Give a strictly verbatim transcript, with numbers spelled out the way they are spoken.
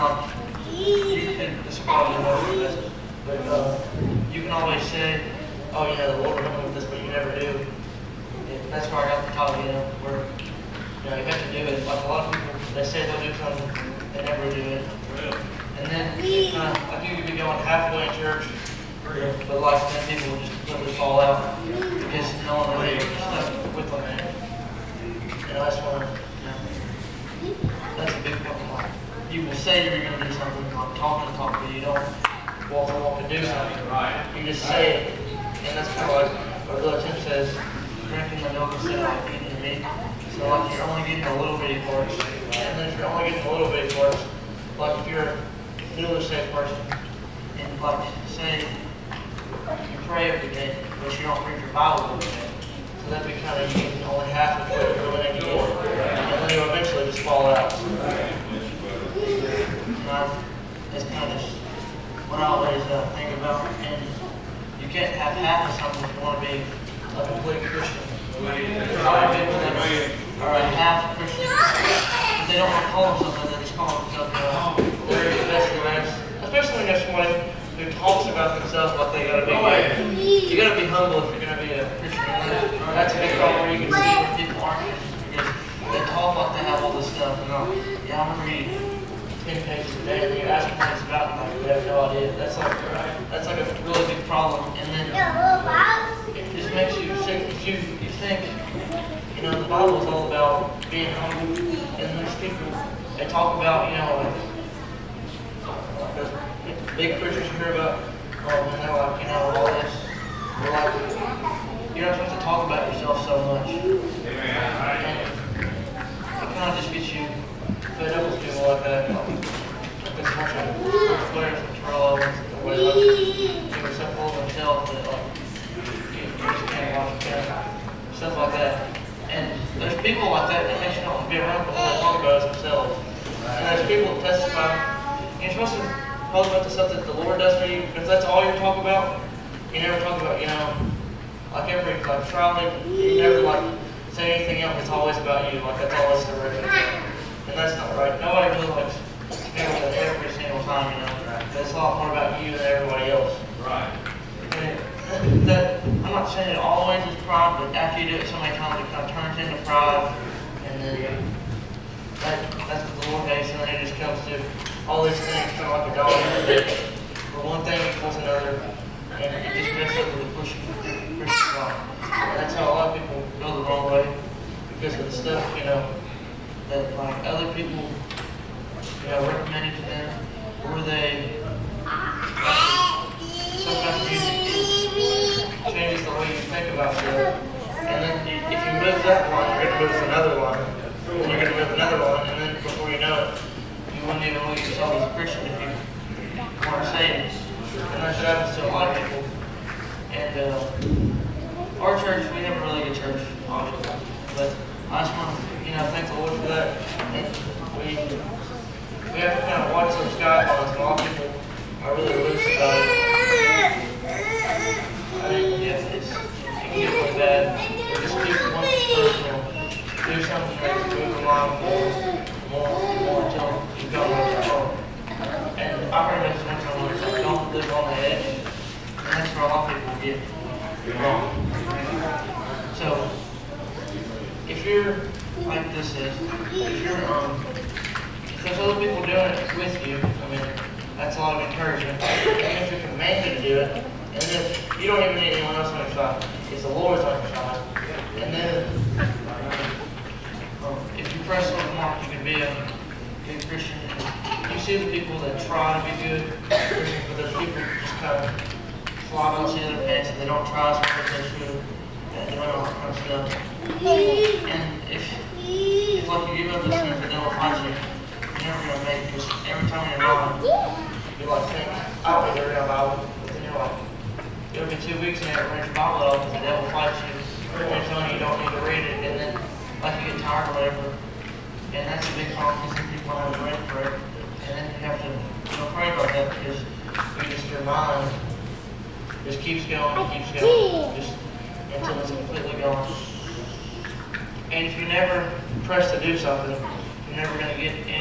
like, you can describe it over this, but uh, you can always say, oh, you know, the Lord will help me with this, but you never do. And that's where I got the title, you know, where, you know, you have to do it. Like a lot of people, they say they'll do something, they never do it. And then, kind of, like you could be going halfway in church, but like then people will just completely fall out because no one really stuck with them in it. And that's one, you know, that's a big problem. You will say you're going to do something, like talking to talk, but you don't walk the walk to do something. You just say it. And that's kind of like what Brother Tim says, drinking the milk instead of like eating the meat. So like you're only getting a little bitty parts. And then if you're only getting a little bitty parts, like if you're a newly saved person, and like say you pray every day, but you don't read your Bible every day. So that'd be kind of you getting only half of what you're really getting. And then you'll eventually just fall out. That's kind of just what I always uh, think about. And you can't have half of something if you want to be a complete Christian. There's a lot of people that are a half Christian. But they don't want to call themselves that, they just call themselves uh, they're the best of the best. Especially when there's somebody who talks about themselves like they gotta be good. You gotta be humble if you're gonna be a Christian. And that's a big problem where you can see where people aren't Christians because they talk like they have all this stuff and all. Yeah, I'm gonna read ten pages a day, and you ask them what it's about, and like, you have no idea. That's like that's like a really big problem. And then it just makes you sick because you you think, you know, the Bible is all about being humble. And there's people they talk about, you know, like, like those big preachers you hear about, oh, and they're like, you know, all this. We're like, you're not supposed to talk about yourself so much. And it kind of just gets you fed up with people like that. Like, this bunch of sports players and Terrell Owens and whatever. They were so full of themselves that like you, you just can't watch them. Stuff like that. And there's people like that that makes you not want to be around them that talk about themselves. And there's people that testify. You're supposed to talk about the stuff that the Lord does for you. If that's all you talk about, you never talk about, you know, like every like trial, you never like say anything else. It's always about you. Like that's all it's directed to. And that's not right. Nobody really likes hearing that every single time, you know. That's a lot more about you than everybody else. Right. And that, I'm not saying it always is pride, but after you do it so many times, it kind of turns into pride. And then that, that's what the Lord hates, and then it just comes to all these things, kind of like a dog in the ditch, where one thing equals another, and it just messes up with the Christian life. And that's how a lot of people go the wrong way, because of the stuff, you know, that like other people, you know, recommended to them, or they, sometimes music changes the way you think about stuff. And then you, if you move that one, you're going to move another one, and you're going to move another one, and then before you know it, you wouldn't even look at yourself as a Christian if you weren't saved. And that's what happens to a lot of people. And uh, our church, we have a really good church, obviously. But I just want to, you know, thank the Lord for that. And we we have to kind of watch those guidelines. A lot of people are really loose about it. I think, yes, it's, it can get really bad. But just keep one personal. Do something that move the line more, more, more until you go with your heart. And I heard this one time where it's like, don't live on the edge. And that's where a lot of people get wrong. So, if you're like this is, if you're, um, if there's other people doing it with you, I mean, that's a lot of encouragement. And if you're commanded to do it, and if you don't even need anyone else on your side, it's the Lord's on your side. And then, um, if you press on the mark, you can be a good Christian. You see the people that try to be good Christians, but those people just kind of fly by the seat of their pants and they don't try as much as they should. And they don't all that kind of stuff. And if, if like you give up the sins that don't fight you, you're never going to make it. Because every time you're wrong, you like think, I don't need to read my Bible. But then you're like, it'll be two weeks and you haven't read your Bible at all because the devil fights you. And they're telling you you don't need to read it. And then like you get tired or whatever. And that's a big problem because some people haven't read for it. And then you have to, you know, pray about that because you just, your mind just keeps going and keeps going. Just until it's completely gone. And if you never press to do something, you're never going to get any